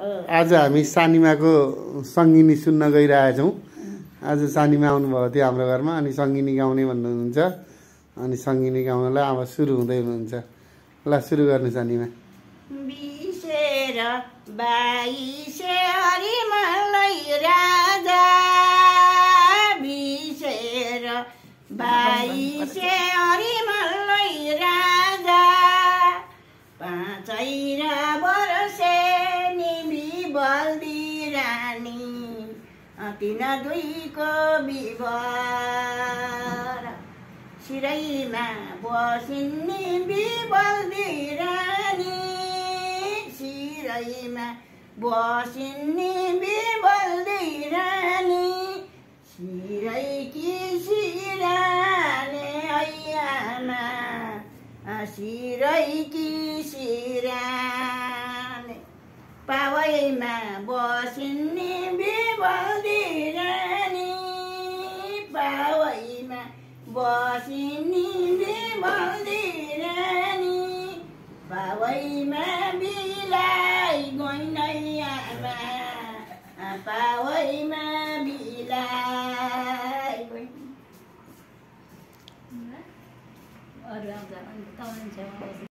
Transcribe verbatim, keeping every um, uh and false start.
आज हामी सानीमाको सङ्गिनी सुन्न गइरहेछौँ। आज सानीमा आउनुभएको थियो हाम्रो घरमा अनि सङ्गिनी गाउने भन्नुहुन्छ अनि सङ्गिनी गाउनलाई अब सुरु हुँदै हुनुहुन्छ। ल सुरु गर्नु सानीमा। बिसेर बाइसे हरिमलै राजा बिसेर बाइसे हरिमलै राजा पाँचैर बरसे निबी बल्दी रानी तिन दुईको बिभर सिरैमा बसिन्नी बिबल्दी रानी सिरैमा बसिन्नी बिबल्दी रानी सिरैकी सिराने ऐयामा सिरैकी सिराने पावैमा बसिन्नी बिबल्दी रानी पावैमा बसिन्नी बिबल्दी रानी पावैमा बिलाई गइनैयामा पावैमा बिलाई गइन्।